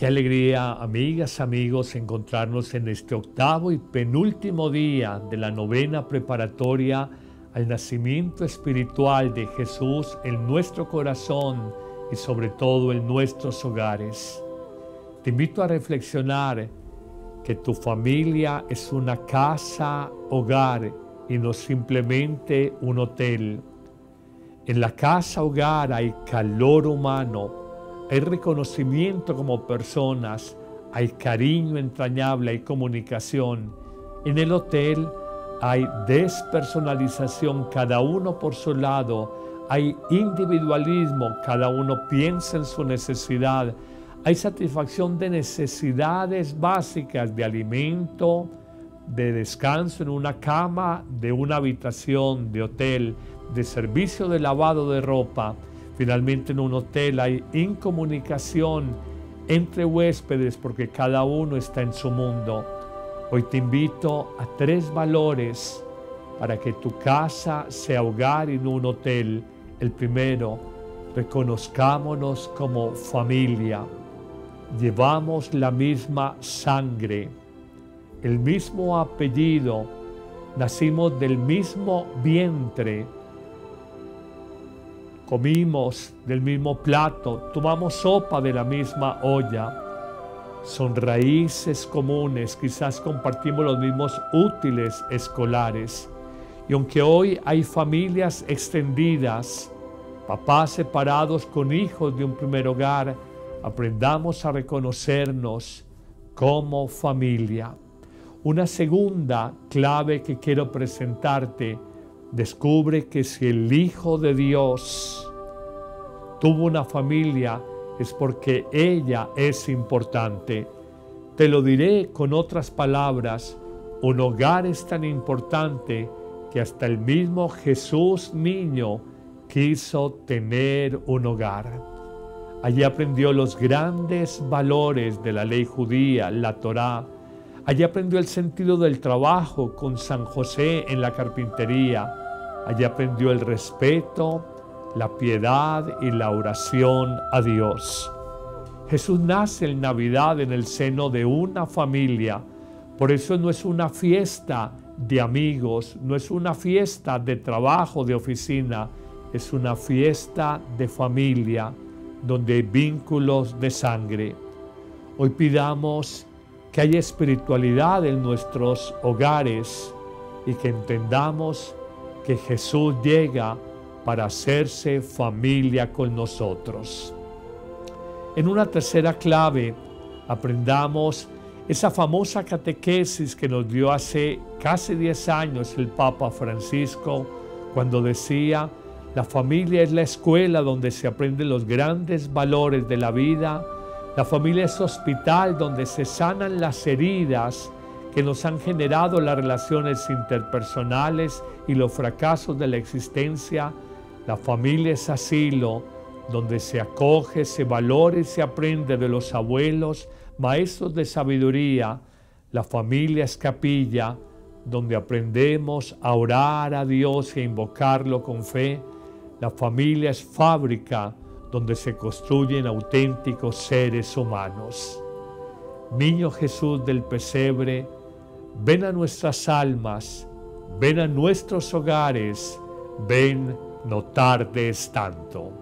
Qué alegría, amigas, amigos, encontrarnos en este octavo y penúltimo día de la novena preparatoria al nacimiento espiritual de Jesús en nuestro corazón y sobre todo en nuestros hogares. Te invito a reflexionar que tu familia es una casa, hogar y no simplemente un hotel. En la casa, hogar hay calor humano, hay reconocimiento como personas, hay cariño entrañable, hay comunicación. En el hotel hay despersonalización, cada uno por su lado, hay individualismo, cada uno piensa en su necesidad, hay satisfacción de necesidades básicas de alimento, de descanso en una cama, de una habitación de hotel, de servicio de lavado de ropa. Finalmente en un hotel hay incomunicación entre huéspedes porque cada uno está en su mundo. Hoy te invito a 3 valores para que tu casa sea hogar y no un hotel. El primero, reconozcámonos como familia. Llevamos la misma sangre, el mismo apellido, nacimos del mismo vientre, comimos del mismo plato, tomamos sopa de la misma olla. Son raíces comunes, quizás compartimos los mismos útiles escolares. Y aunque hoy hay familias extendidas, papás separados con hijos de un primer hogar, aprendamos a reconocernos como familia. Una segunda clave que quiero presentarte: descubre que si el Hijo de Dios tuvo una familia es porque ella es importante. Te lo diré con otras palabras, un hogar es tan importante que hasta el mismo Jesús niño quiso tener un hogar. Allí aprendió los grandes valores de la ley judía, la Torá. Allí aprendió el sentido del trabajo con San José en la carpintería. Allí aprendió el respeto, la piedad y la oración a Dios. Jesús nace en Navidad en el seno de una familia. Por eso no es una fiesta de amigos, no es una fiesta de trabajo, de oficina, es una fiesta de familia, donde hay vínculos de sangre. Hoy pidamos que haya espiritualidad en nuestros hogares y que entendamos que Jesús llega para hacerse familia con nosotros. En una tercera clave, aprendamos esa famosa catequesis que nos dio hace casi 10 años el Papa Francisco, cuando decía: la familia es la escuela donde se aprenden los grandes valores de la vida. La familia es hospital donde se sanan las heridas que nos han generado las relaciones interpersonales y los fracasos de la existencia. La familia es asilo donde se acoge, se valora y se aprende de los abuelos, maestros de sabiduría. La familia es capilla donde aprendemos a orar a Dios y a invocarlo con fe. La familia es fábrica donde se construyen auténticos seres humanos. Niño Jesús del pesebre, ven a nuestras almas, ven a nuestros hogares, ven, no tardes tanto.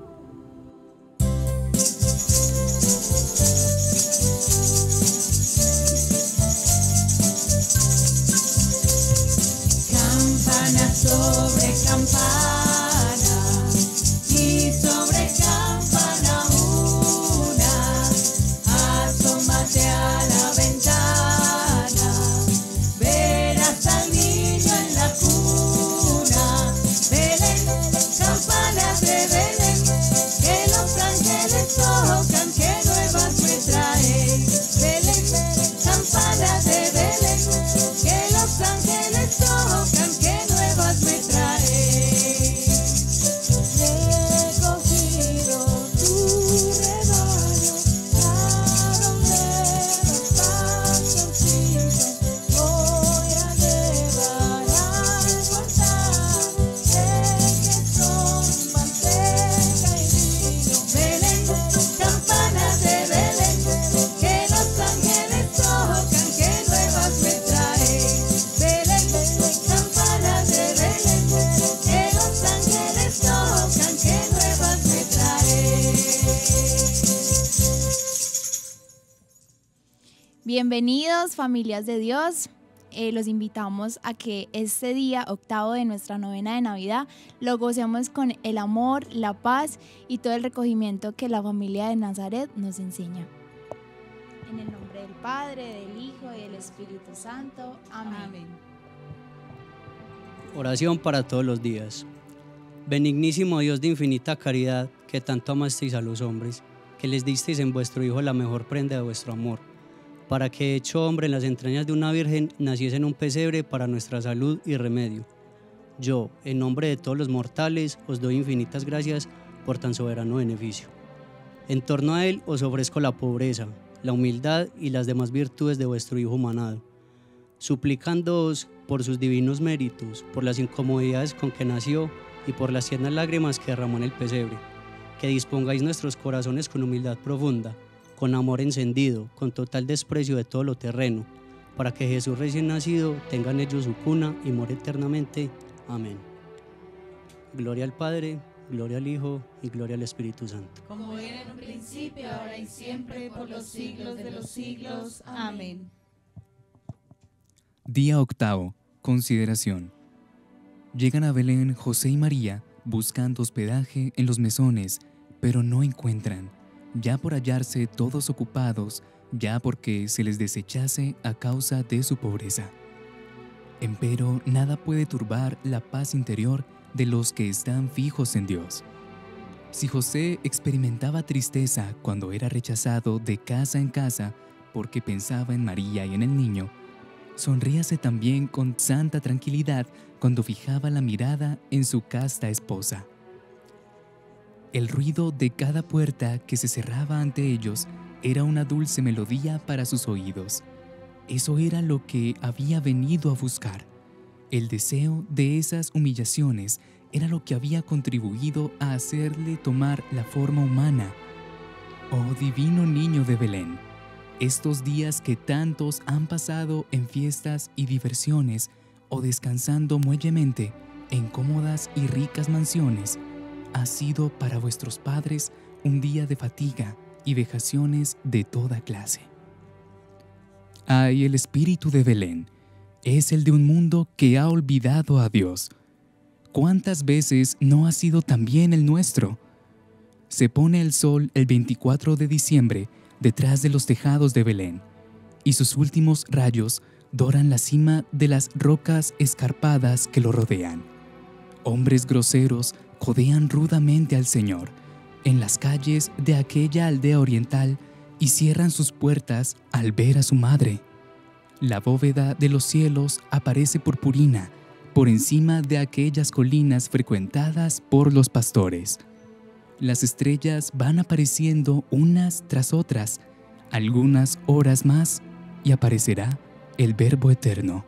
Campana sobre campana y sobre campana una, asómate a la ventana, verás al niño en la cuna. Belén, campanas de Belén, que los ángeles tocan, que nuevas me trae. Belén, campanas de Belén, que los ángeles tocan, que nuevas me trae. Bienvenidos, familias de Dios. Los invitamos a que este día, 8º de nuestra novena de Navidad, lo gocemos con el amor, la paz y todo el recogimiento que la familia de Nazaret nos enseña. En el nombre del Padre, del Hijo y del Espíritu Santo. Amén. Oración para todos los días. Benignísimo Dios de infinita caridad, que tanto amasteis a los hombres, que les disteis en vuestro Hijo la mejor prenda de vuestro amor, para que, hecho hombre en las entrañas de una virgen, naciese en un pesebre para nuestra salud y remedio. Yo, en nombre de todos los mortales, os doy infinitas gracias por tan soberano beneficio. En torno a él os ofrezco la pobreza, la humildad y las demás virtudes de vuestro Hijo humanado, suplicándoos por sus divinos méritos, por las incomodidades con que nació y por las tiernas lágrimas que derramó en el pesebre, que dispongáis nuestros corazones con humildad profunda, con amor encendido, con total desprecio de todo lo terreno, para que Jesús recién nacido tenga en ellos su cuna y more eternamente. Amén. Gloria al Padre, gloria al Hijo y gloria al Espíritu Santo. Como era en un principio, ahora y siempre, por los siglos de los siglos. Amén. Día 8, consideración. Llegan a Belén José y María buscando hospedaje en los mesones, pero no encuentran, ya por hallarse todos ocupados, ya porque se les desechase a causa de su pobreza. Empero nada puede turbar la paz interior de los que están fijos en Dios. Si José experimentaba tristeza cuando era rechazado de casa en casa porque pensaba en María y en el niño, sonríase también con santa tranquilidad cuando fijaba la mirada en su casta esposa. El ruido de cada puerta que se cerraba ante ellos era una dulce melodía para sus oídos. Eso era lo que había venido a buscar. El deseo de esas humillaciones era lo que había contribuido a hacerle tomar la forma humana. Oh divino niño de Belén, estos días que tantos han pasado en fiestas y diversiones o descansando muellemente en cómodas y ricas mansiones, ha sido para vuestros padres un día de fatiga y vejaciones de toda clase. Ay, el espíritu de Belén es el de un mundo que ha olvidado a Dios. ¿Cuántas veces no ha sido también el nuestro? Se pone el sol el 24 de diciembre detrás de los tejados de Belén, y sus últimos rayos doran la cima de las rocas escarpadas que lo rodean. Hombres groseros codean rudamente al Señor en las calles de aquella aldea oriental y cierran sus puertas al ver a su madre. La bóveda de los cielos aparece purpurina por encima de aquellas colinas frecuentadas por los pastores. Las estrellas van apareciendo unas tras otras, algunas horas más, y aparecerá el Verbo Eterno.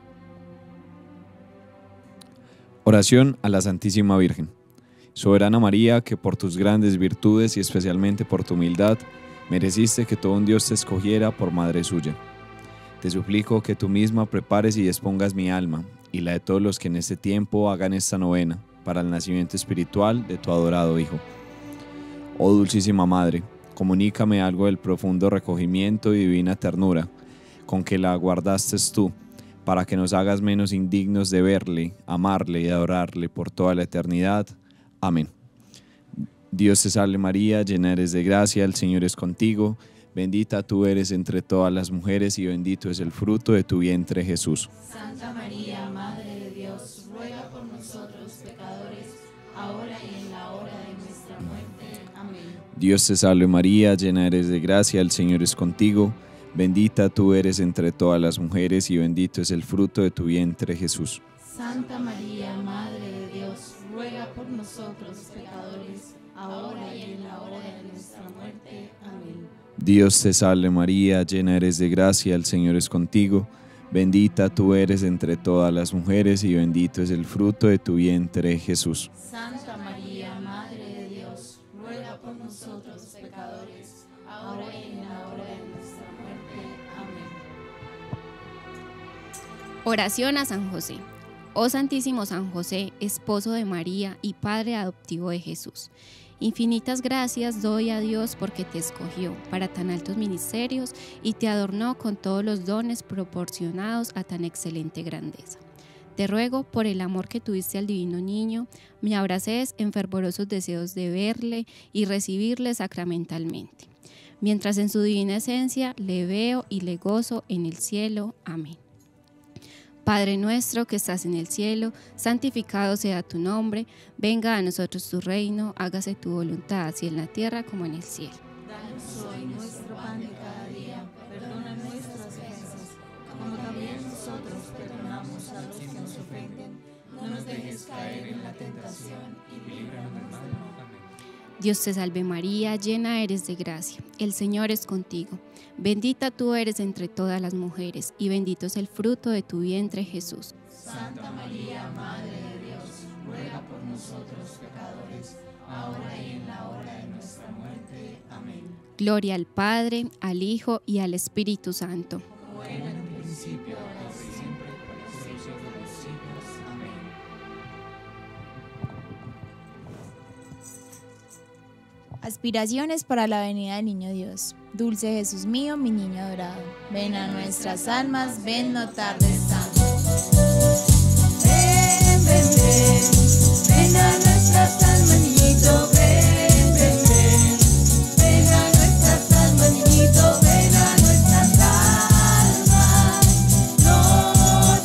Oración a la Santísima Virgen. Soberana María, que por tus grandes virtudes y especialmente por tu humildad, mereciste que todo un Dios te escogiera por madre suya. Te suplico que tú misma prepares y dispongas mi alma y la de todos los que en este tiempo hagan esta novena para el nacimiento espiritual de tu adorado Hijo. Oh Dulcísima Madre, comunícame algo del profundo recogimiento y divina ternura con que la guardaste tú, para que nos hagas menos indignos de verle, amarle y adorarle por toda la eternidad. Amén. Dios te salve María, llena eres de gracia, el Señor es contigo, bendita tú eres entre todas las mujeres y bendito es el fruto de tu vientre Jesús. Santa María, Madre de Dios, ruega por nosotros pecadores, ahora y en la hora de nuestra muerte. Amén. Dios te salve María, llena eres de gracia, el Señor es contigo, bendita tú eres entre todas las mujeres y bendito es el fruto de tu vientre Jesús. Santa María, Madre de Dios, ruega por nosotros pecadores, ahora y en la hora de nuestra muerte. Amén. Dios te salve María, llena eres de gracia, el Señor es contigo, bendita tú eres entre todas las mujeres y bendito es el fruto de tu vientre Jesús. Santa María, Madre de Dios, ruega por nosotros pecadores, ahora y en la hora de nuestra muerte. Amén. Oración a San José. Oh Santísimo San José, esposo de María y padre adoptivo de Jesús, infinitas gracias doy a Dios porque te escogió para tan altos ministerios y te adornó con todos los dones proporcionados a tan excelente grandeza. Te ruego, por el amor que tuviste al divino niño, me abraces en fervorosos deseos de verle y recibirle sacramentalmente, mientras en su divina esencia le veo y le gozo en el cielo. Amén. Padre nuestro que estás en el cielo, santificado sea tu nombre, venga a nosotros tu reino, hágase tu voluntad, así en la tierra como en el cielo. Danos hoy nuestro pan de cada día, perdona nuestras ofensas, como también nosotros perdonamos a los que nos ofenden. No nos dejes caer en la tentación y líbranos del mal. Dios te salve María, llena eres de gracia, el Señor es contigo. Bendita tú eres entre todas las mujeres, y bendito es el fruto de tu vientre, Jesús. Santa María, Madre de Dios, ruega por nosotros pecadores, ahora y en la hora de nuestra muerte. Amén. Gloria al Padre, al Hijo y al Espíritu Santo. Como era en un principio, ahora y siempre, por los siglos de los siglos. Amén. Aspiraciones para la venida del Niño Dios. Dulce Jesús mío, mi niño adorado. Ven a nuestras almas, ven, no tardes tanto. Ven, ven, ven, ven a nuestras almas, niñito, ven, ven, ven. Ven a nuestras almas, niñito, ven a nuestras almas. No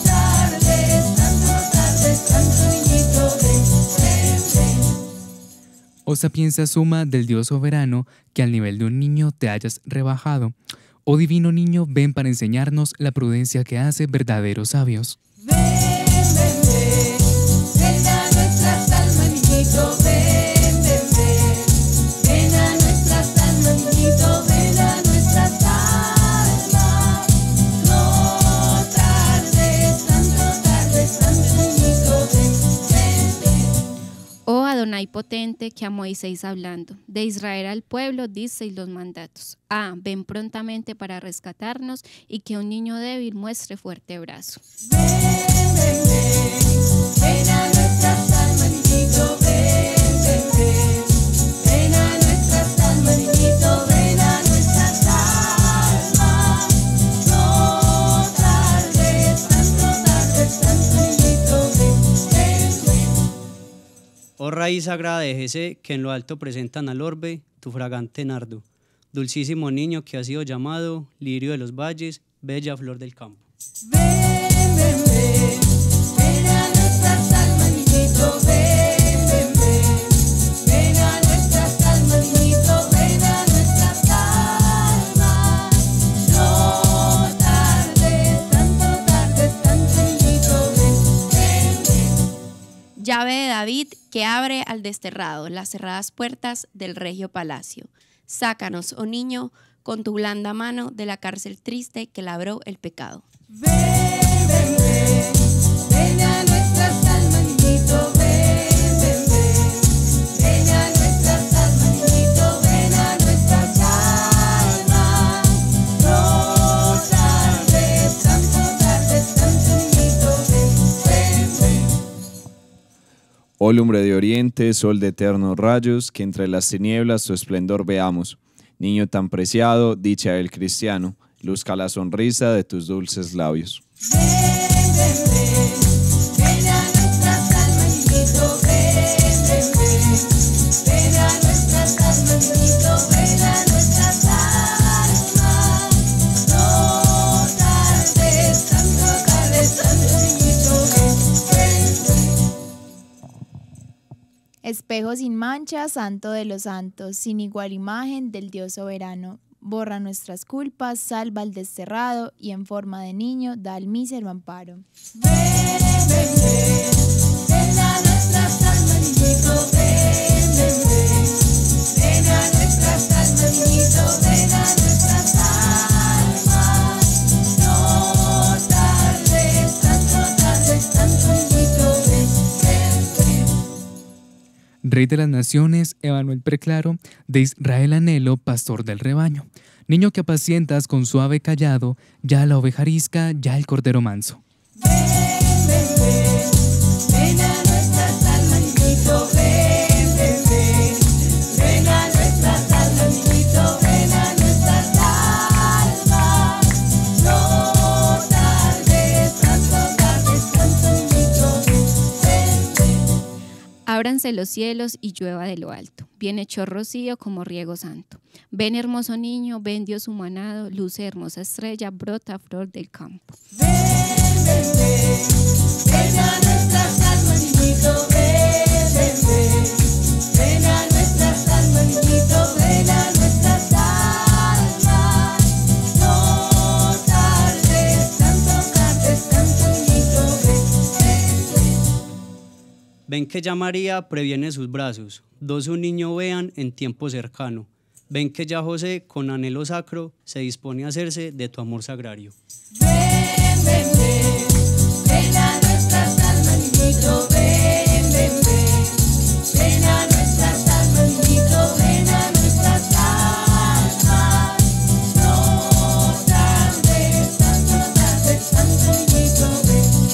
tardes tanto, niñito, ven, ven, ven. Oh sapienza suma del Dios soberano, que al nivel de un niño te hayas rebajado. Oh divino niño, ven para enseñarnos la prudencia que hace verdaderos sabios. Ven, ven, ven, ven a nuestras almas, niñito, ven, ven, ven. Ven a nuestras almas, niñito, ven a nuestras almas. No tardes tanto, niñito, ven, ven, ven. Oh Adonai potente, que a Moisés hablando, de Israel al pueblo disteis los mandatos. Ven prontamente para rescatarnos y que un niño débil muestre fuerte brazo. Ven, ven, ven, ven a nuestras almas, niñito, ven, ven, ven. Ven a nuestras almas, niñito, ven a nuestras almas. No tardes tanto, niñito, ven, ven, ven. Oh raíz sagrada de Jesé, que en lo alto presentan al orbe tu fragante nardo. Dulcísimo niño que ha sido llamado lirio de los valles, bella flor del campo. Ven, ven, ven, ven a nuestras almas, niñito, ven, ven, ven. Ven a nuestras almas, niñito, ven a nuestras almas. No tardes tanto, niñito, ven, ven. Llave de David que abre al desterrado las cerradas puertas del regio palacio. Sácanos, oh niño, con tu blanda mano de la cárcel triste que labró el pecado. Ven, ven, ven, ven a nuestras almas, niñito, ven, ven, ven. Ven a nuestras almas, niñito, ven a nuestras almas. No tardes tanto, niñito, ven, ven. Oh lumbre de oriente, sol de eternos rayos, que entre las tinieblas tu esplendor veamos. Niño tan preciado, dicha del cristiano, luzca la sonrisa de tus dulces labios. Ven, ven, ven, ven a nuestras almas, niñito, ven, ven, ven. Ven a nuestras almas, niñito, ven a nuestras almas. No tardes tanto, niñito, ven, ven. Espejo sin mancha, santo de los santos, sin igual imagen del Dios soberano. Borra nuestras culpas, salva al desterrado y en forma de niño da al mísero amparo. Ven, ven, ven, ven a nuestras almas, niñito, ven, ven, ven. Ven a nuestras almas, niñito, ven a nuestras almas. No tardes tanto, niñito, ven, ven, ven. Rey de las naciones, Emanuel preclaro, de Israel anhelo, pastor del rebaño. Niño que apacientas con suave callado, ya la oveja arisca, ya el cordero manso. Ven, ven, ven. Ábranse los cielos y llueva de lo alto. Viene hecho rocío como riego santo. Ven hermoso niño, ven Dios humanado, luce hermosa estrella, brota flor del campo. Ven, ven, ven, ven a nuestras almas, niñito, ven, ven, ven. Ven a nuestras almas, niñito, ven a nuestras almas. No tardes tanto, niñito, ven, ven. Ven que ya María previene sus brazos, dos un niño vean en tiempo cercano. Ven que ya José, con anhelo sacro, se dispone a hacerse de tu amor sagrario. Ven, ven, ven, ven a nuestras almas, niñito, ven, ven, ven. Ven a nuestras almas, niñito, ven a nuestras almas. No tardes tanto, niñito,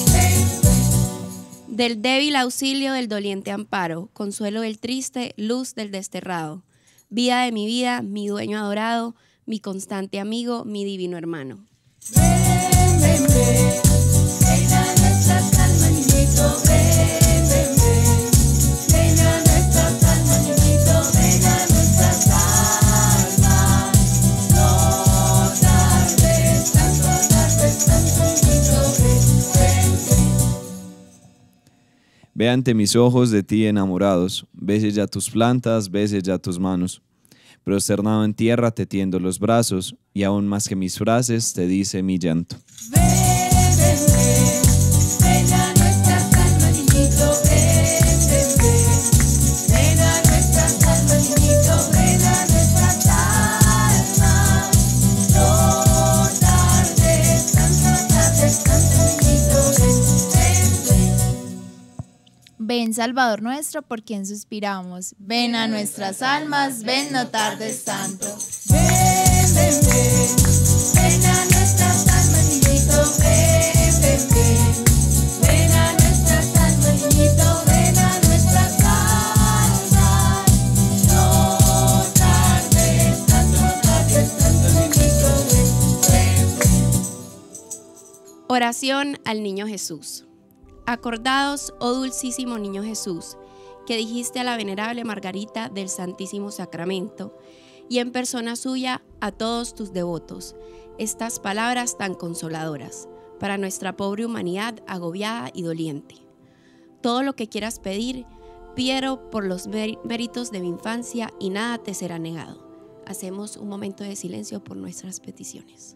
ven. Del débil auxilio del doliente amparo, consuelo del triste, luz del desterrado. Vida de mi vida, mi dueño adorado, mi constante amigo, mi divino hermano. Ven, ven, ven, ven a nuestras almas, niñito, ven, ven, ven. Ven a nuestras almas, niñito, ven a nuestras almas. No tardes tanto, niñito, ven, ven. Ve ante mis ojos de ti enamorados, bese ya tus plantas, bese ya tus manos. Prosternado en tierra te tiendo los brazos, y aún más que mis frases te dice mi llanto. Ven, ven, ven, ven a nuestras almas, niñito, ven, ven, ven. Ven a nuestras almas, niñito, ven a nuestras almas. No tardes tanto, niñito, ven, ven. Ven, Salvador nuestro, por quien suspiramos. Ven a nuestras almas, ven, no tardes tanto. Ven, ven, ven, ven a nuestras almas, niñito, ven, ven, ven. Ven a nuestras almas, niñito, ven a nuestras almas. No tardes tanto, niñito, ven, ven. Oración al Niño Jesús. Acordaos, oh dulcísimo Niño Jesús, que dijiste a la venerable Margarita del Santísimo Sacramento y en persona suya a todos tus devotos, estas palabras tan consoladoras para nuestra pobre humanidad agobiada y doliente. Todo lo que quieras pedir, pídelo por los méritos de mi infancia y nada te será negado. Hacemos un momento de silencio por nuestras peticiones.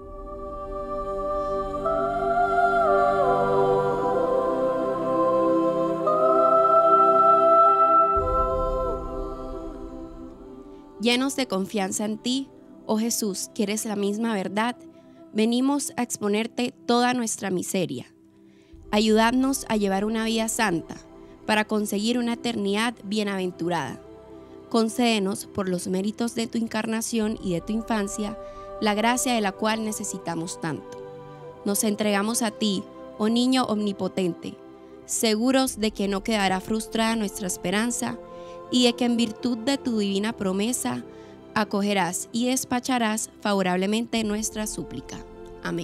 Llenos de confianza en ti, oh Jesús, que eres la misma verdad, venimos a exponerte toda nuestra miseria. Ayudadnos a llevar una vida santa, para conseguir una eternidad bienaventurada. Concédenos, por los méritos de tu encarnación y de tu infancia, la gracia de la cual necesitamos tanto. Nos entregamos a ti, oh Niño omnipotente, seguros de que no quedará frustrada nuestra esperanza, y de que en virtud de tu divina promesa acogerás y despacharás favorablemente nuestra súplica. Amén.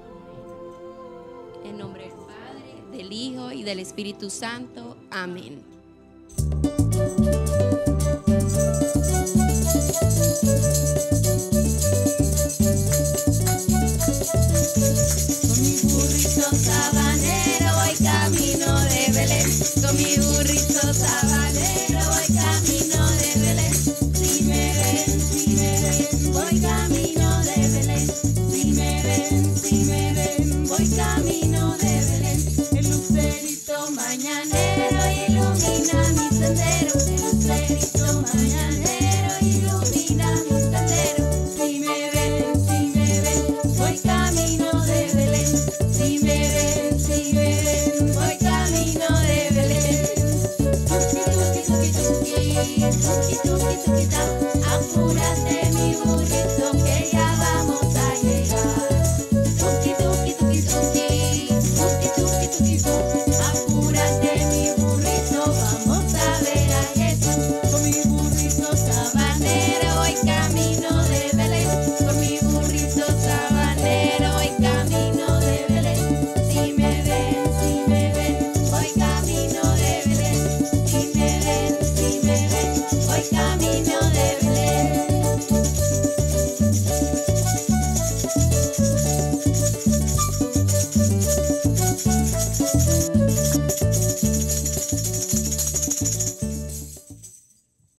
En nombre del Padre, del Hijo y del Espíritu Santo. Amén. Con mi burrito sabanero voy camino de Belén. Con mi burrito sabanero voy camino de Belén. Si me ven, voy camino de Belén. Si me ven, voy camino de Belén. El lucerito mañana